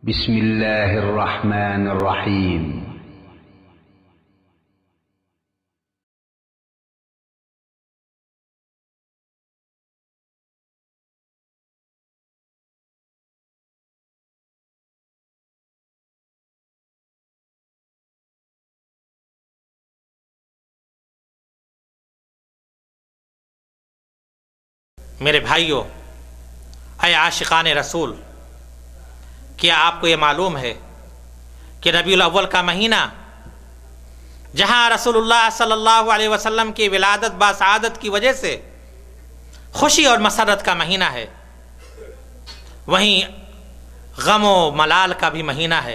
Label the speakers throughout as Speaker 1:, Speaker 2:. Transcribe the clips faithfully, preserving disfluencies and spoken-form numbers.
Speaker 1: बिस्मिल्लाहिर्रहमानिर्रहीम।
Speaker 2: मेरे भाइयों, ऐ आशिकान रसूल, क्या आपको ये मालूम है कि रबीउल अव्वल का महीना जहाँ रसूलुल्लाह सल्लल्लाहु अलैहि वसल्लम की विलादत बासआदत की वजह से खुशी और मसरत का महीना है, वहीं गम व मलाल का भी महीना है।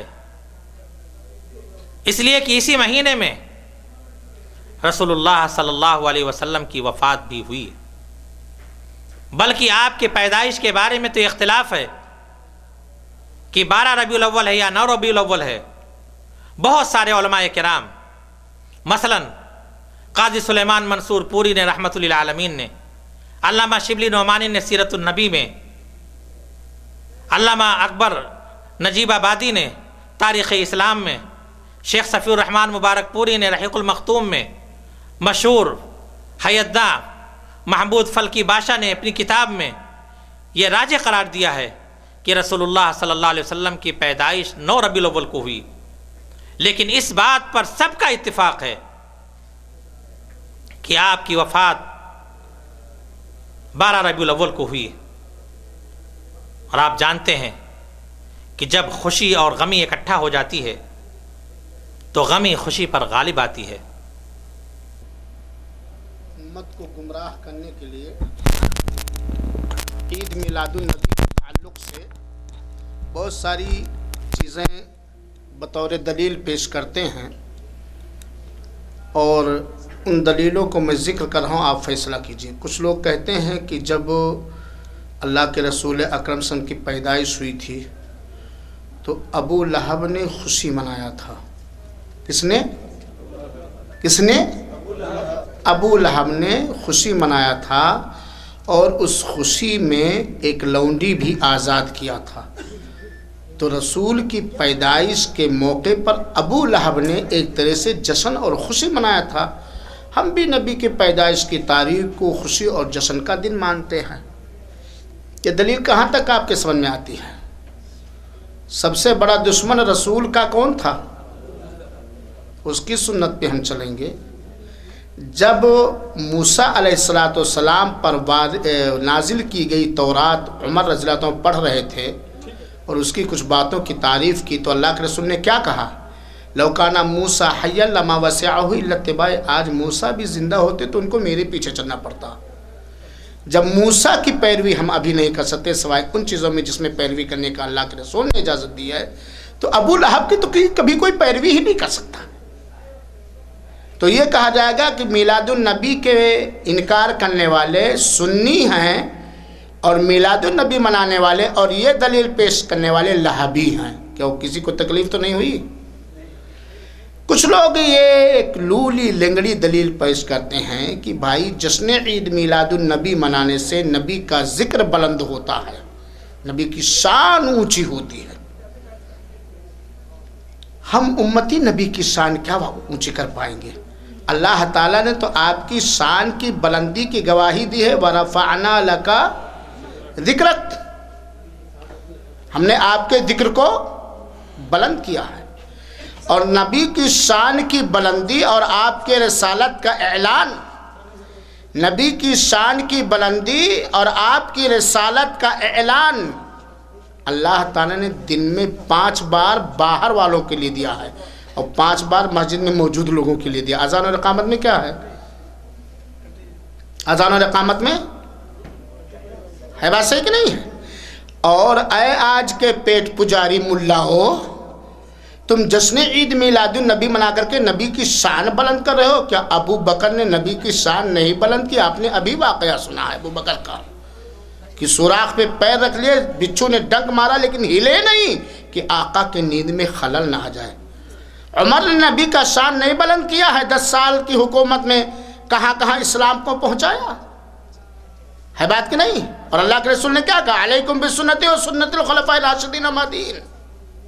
Speaker 2: इसलिए कि इसी महीने में रसूलुल्लाह सल्लल्लाहु अलैहि वसल्लम की वफ़ात भी हुई। बल्कि आपके पैदाइश के बारे में तो इख्तिलाफ है कि बारह रबीउल अव्वल है या नौ रबीउल अव्वल है। बहुत सारे उलमाए किराम, मसलन काजी सुलेमान मंसूर पूरी ने रहमतुल्लिल आलमीन ने, अल्लामा शिबली नोमानी ने सीरतुन नबी में, अल्लामा अकबर नजीबाबादी ने तारीख़ इस्लाम में, शेख सफ़ीउर रहमान मुबारक पूरी ने रहीक़ुल मख्तूम में, मशहूर हयद्दा महमूद फल्की बादशाह ने अपनी किताब में यह राज करार दिया है कि रसूलुल्लाह सल्लल्लाहु अलैहि वसल्लम की पैदाइश नौ रबीउल अव्वल को हुई। लेकिन इस बात पर सबका इत्तिफाक है कि आपकी वफ़ात बारह रबीउल अव्वल को हुई। और आप जानते हैं कि जब खुशी और गमी इकट्ठा हो जाती है तो गमी खुशी पर गालिब आती है।
Speaker 3: उम्मत को गुमराह करने के लिए ईद मिलादुन नबी के ताल्लुक़ से बहुत सारी चीज़ें बतौर दलील पेश करते हैं और उन दलीलों को मैं ज़िक्र कर रहा हूँ, आप फैसला कीजिए। कुछ लोग कहते हैं कि जब अल्लाह के रसूल अकरम सल्लल्लाहु अलैहि वसल्लम की पैदाइश हुई थी तो अबू लहब ने खुशी मनाया था। किसने किसने अबू लहब ने खुशी मनाया था और उस खुशी में एक लौंडी भी आज़ाद किया था। तो रसूल की पैदाइश के मौके पर अबू लहब ने एक तरह से जश्न और खुशी मनाया था। हम भी नबी के पैदाइश की तारीख को खुशी और जश्न का दिन मानते हैं। ये दलील कहाँ तक आपके समझ में आती है? सबसे बड़ा दुश्मन रसूल का कौन था? उसकी सुन्नत पे हम चलेंगे। जब मूसा अलैहिस्सलातु वस्सलाम पर नाजिल की गई तौरात उमर रज़ियल्लाहु अन्हु पढ़ रहे थे और उसकी कुछ बातों की तारीफ़ की तो अल्लाह के रसूल ने क्या कहा? लौकाना मूसा हय्यन लमा वसिअहु इल्ला इत्तिबाई। आज मूसा भी ज़िंदा होते तो उनको मेरे पीछे चलना पड़ता। जब मूसा की पैरवी हम अभी नहीं कर सकते सिवाय उन चीज़ों में जिसमें पैरवी करने का अल्लाह के रसूल ने इजाज़त दी है, तो अबू लहब की तो कभी कोई पैरवी ही नहीं कर सकता। तो ये कहा जाएगा कि मिलादुन नबी के इनकार करने वाले सुन्नी हैं और मिलादुन नबी मनाने वाले और ये दलील पेश करने वाले लहबी हैं। क्या किसी को तकलीफ़ तो नहीं हुई? कुछ लोग ये एक लूली लेंगड़ी दलील पेश करते हैं कि भाई जश्न ईद मिलादुन नबी मनाने से नबी का जिक्र बुलंद होता है, नबी की शान ऊंची होती है। हम उम्मती नबी की शान क्या ऊंची कर पाएंगे? अल्लाह ताला ने तो आपकी शान की बुलंदी की गवाही दी है, वरफ़अना लका ज़िक्रक। हमने आपके जिक्र को बुलंद किया है। और नबी की शान की बुलंदी और आपके रिसालत का ऐलान, नबी की शान की बुलंदी और आपकी रिसालत का ऐलान अल्लाह ताला ने दिन में पाँच बार बाहर वालों के लिए दिया है और पांच बार मस्जिद में मौजूद लोगों के लिए दिया। अज़ान और इक़ामत में क्या है? अज़ान और इक़ामत में है बात सही कि नहीं है? और ऐ आज के पेट पुजारी मुल्ला हो, तुम जश्न ईद मिलादुन नबी मना करके नबी की शान बुलंद कर रहे हो। क्या अबू बकर ने नबी की शान नहीं बुलंद की? आपने अभी वाक़या सुना है अबू बकर का कि सुराख पे पैर रख लिए, बिच्छू ने डंक मारा लेकिन हिले नहीं कि आका के नींद में खलल ना आ जाए। उमर ने नबी का शान नहीं बुलंद किया है? दस साल की हुकूमत में कहाँ कहाँ इस्लाम को पहुँचाया है बात कि नहीं? और अल्लाह के रसूल ने क्या कहा? अलैकुम बिसुन्नती व सुन्नतिल खुलफाए राशिदीन महदीन।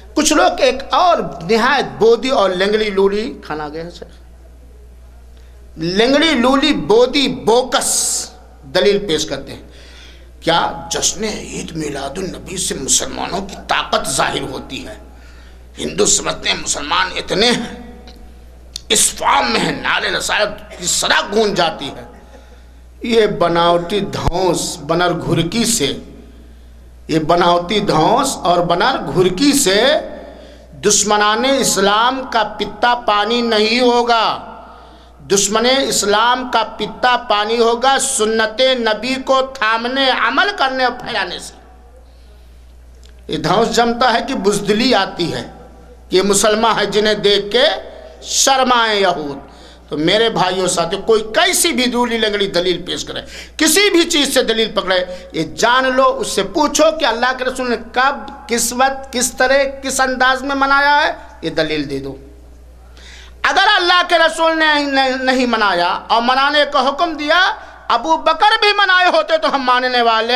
Speaker 3: कुछ लोग एक और निहायत बोदी और लेंगड़ी लूली खाना गया है सर, लेंगड़ी लूली बोदी बोकस दलील पेश करते हैं। क्या जश्न ईद मिलादुन नबी से मुसलमानों की ताकत जाहिर होती है? हिंदू समझते हैं मुसलमान इतने हैं, इस फॉर्म में है, नारे रसायत की सड़क गूंज जाती है। ये बनावटी धौंस बनर घुरकी से, ये बनावटी धौंस और बनर घुरकी से दुश्मनाने इस्लाम का पित्ता पानी नहीं होगा। दुश्मने इस्लाम का पित्ता पानी होगा सुन्नते नबी को थामने, अमल करने और फैलाने से। ये धौंस जमता है कि बुज़दिली आती है कि ये मुसलमान है जिन्हें देख के शर्माए यहूद। तो मेरे भाइयों साथियों, कोई कैसी भी दूली लंगड़ी दलील पेश करे, किसी भी चीज से दलील पकड़े, ये जान लो, उससे पूछो कि अल्लाह के रसूल ने कब, किस वक्त, किस तरह, किस अंदाज में मनाया है, ये दलील दे दो। अगर अल्लाह के रसूल ने नहीं, नहीं मनाया और मनाने का हुक्म दिया, अबू बकर भी मनाए होते तो हम मानने वाले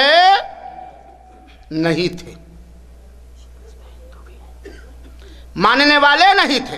Speaker 3: नहीं थे, मानने वाले नहीं थे।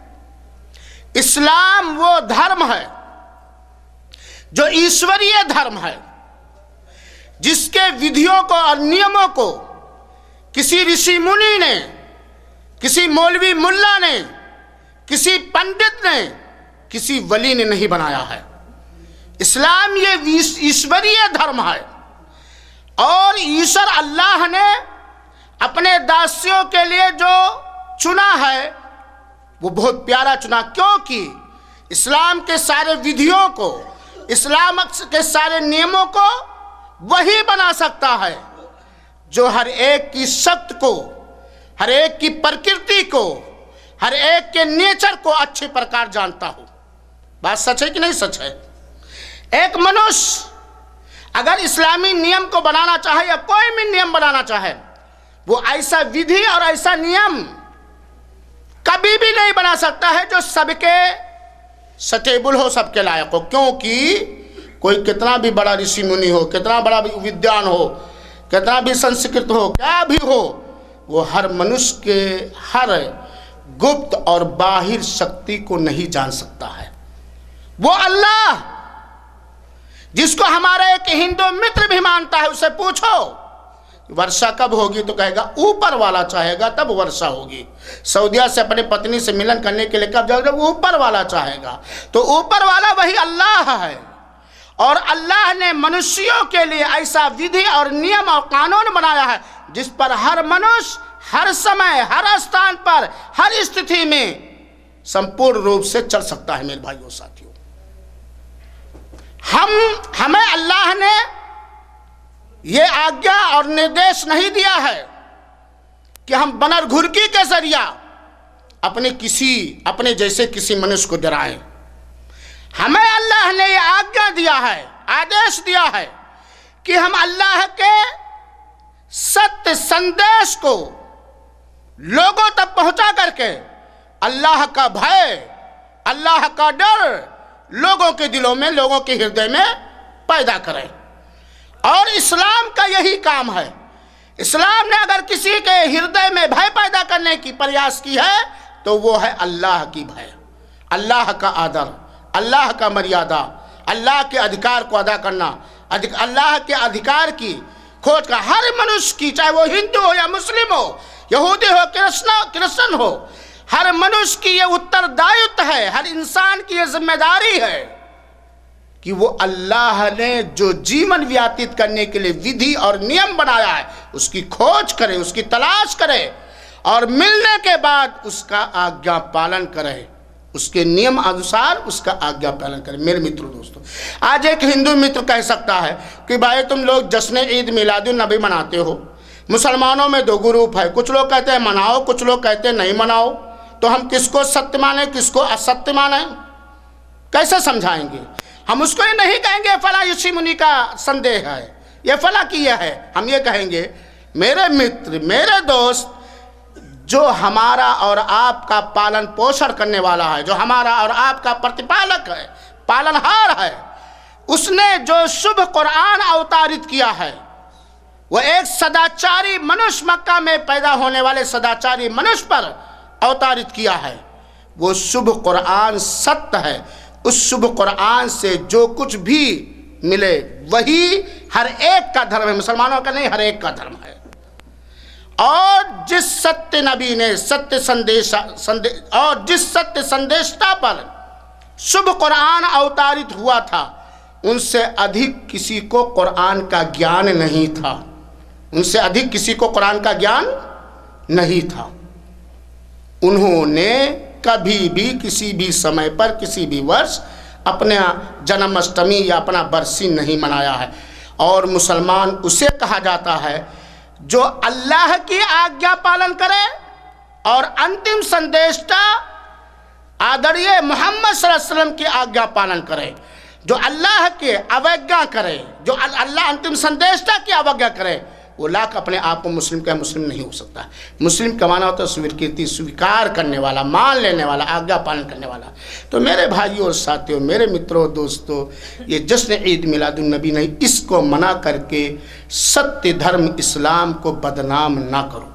Speaker 3: इस्लाम वो धर्म है जो ईश्वरीय धर्म है, जिसके विधियों को और नियमों को किसी ऋषि मुनि ने, किसी मौलवी मुल्ला ने, किसी पंडित ने, किसी वली ने नहीं बनाया है। इस्लाम ये ईश्वरीय धर्म है और ईश्वर अल्लाह ने अपने दासियों के लिए जो चुना है वो बहुत प्यारा चुना, क्योंकि इस्लाम के सारे विधियों को, इस्लाम के सारे नियमों को वही बना सकता है जो हर एक की शक्ति को, हर एक की प्रकृति को, हर एक के नेचर को अच्छे प्रकार जानता हो। बात सच है कि नहीं सच है? एक मनुष्य अगर इस्लामी नियम को बनाना चाहे या कोई भी नियम बनाना चाहे, वो ऐसा विधि और ऐसा नियम कभी भी नहीं बना सकता है जो सबके सटेबल हो, सबके लायक हो। क्योंकि कोई कितना भी बड़ा ऋषि मुनि हो, कितना बड़ा भी विद्वान हो, कितना भी संस्कृत हो, क्या भी हो, वो हर मनुष्य के हर गुप्त और बाहिर शक्ति को नहीं जान सकता है। वो अल्लाह जिसको हमारा एक हिंदू मित्र भी मानता है, उससे पूछो वर्षा कब होगी तो कहेगा ऊपर वाला चाहेगा तब वर्षा होगी। सऊदिया से अपने पत्नी से मिलन करने के लिए कब जाओगे? जब ऊपर वाला चाहेगा। तो ऊपर वाला वही अल्लाह है और अल्लाह ने मनुष्यों के लिए ऐसा विधि और नियम और कानून बनाया है जिस पर हर मनुष्य हर समय, हर स्थान पर, हर स्थिति में संपूर्ण रूप से चल सकता है। मेरे भाइयों साथियों, हम हमें अल्लाह ने ये आज्ञा और निर्देश नहीं दिया है कि हम बनर घुरकी के जरिया अपने किसी अपने जैसे किसी मनुष्य को डराएं। हमें अल्लाह ने ये आज्ञा दिया है, आदेश दिया है कि हम अल्लाह के सत्य संदेश को लोगों तक पहुंचा करके अल्लाह का भय, अल्लाह का डर लोगों के दिलों में, लोगों के हृदय में पैदा करें। और इस्लाम का यही काम है। इस्लाम ने अगर किसी के हृदय में भय पैदा करने की प्रयास की है तो वो है अल्लाह की भय, अल्लाह का आदर, अल्लाह का मर्यादा, अल्लाह के अधिकार को अदा करना, अधिक अल्लाह के अधिकार की खोज का हर मनुष्य की, चाहे वो हिंदू हो या मुस्लिम हो, यहूदी हो, क्रिश्चियन हो, हर मनुष्य की ये उत्तरदायित्व है, हर इंसान की ये जिम्मेदारी है कि वो अल्लाह ने जो जीवन व्यतीत करने के लिए विधि और नियम बनाया है उसकी खोज करे, उसकी तलाश करे और मिलने के बाद उसका आज्ञा पालन करे, उसके नियम अनुसार उसका आज्ञा पालन करे। मेरे मित्रों दोस्तों, आज एक हिंदू मित्र कह सकता है कि भाई तुम लोग जश्न ईद मिलादुन नबी मनाते हो, मुसलमानों में दो ग्रुप है, कुछ लोग कहते हैं मनाओ, कुछ लोग कहते हैं नहीं मनाओ, तो हम किसको सत्य माने, किसको असत्य माने? कैसे समझाएंगे? हम उसको ये नहीं कहेंगे फला ऋषि मुनि का संदेह है, ये फला किया है। हम ये कहेंगे मेरे मित्र, मेरे दोस्त, जो हमारा और आपका पालन पोषण करने वाला है, जो हमारा और आपका प्रतिपालक है, पालनहार है, उसने जो शुभ कुरान अवतारित किया है, वह एक सदाचारी मनुष्य, मक्का में पैदा होने वाले सदाचारी मनुष्य पर अवतारित किया है। वो शुभ कुरान सत्य है। उस शुभ कुरान से जो कुछ भी मिले वही हर एक का धर्म है, मुसलमानों का नहीं, हर एक का धर्म है। और जिस सत्य नबी ने सत्य संदेश संदे, और जिस सत्य संदेशता पर शुभ कुरान अवतारित हुआ था, उनसे अधिक किसी को कुरान का ज्ञान नहीं था। उनसे अधिक किसी को कुरान का ज्ञान नहीं था। उन्होंने कभी भी किसी भी समय पर किसी भी वर्ष अपने जन्माष्टमी या अपना बरसी नहीं मनाया है। और मुसलमान उसे कहा जाता है जो अल्लाह की आज्ञा पालन करे और अंतिम संदेशता आदरणीय मोहम्मद सल्लल्लाहु अलैहि वसल्लम की आज्ञा पालन करे। जो अल्लाह के अवज्ञा करे, जो अल्लाह अंतिम संदेशता की अवज्ञा करे, वो लाख अपने आप को मुस्लिम का मुस्लिम नहीं हो सकता। मुस्लिम का माना होता है स्वीकृति, स्वीकार करने वाला, मान लेने वाला, आज्ञा पालन करने वाला। तो मेरे भाइयों और साथियों, मेरे मित्रों, दोस्तों, ये जश्न ईद मिलादुन नबी नहीं, इसको मना करके सत्य धर्म इस्लाम को बदनाम ना करो।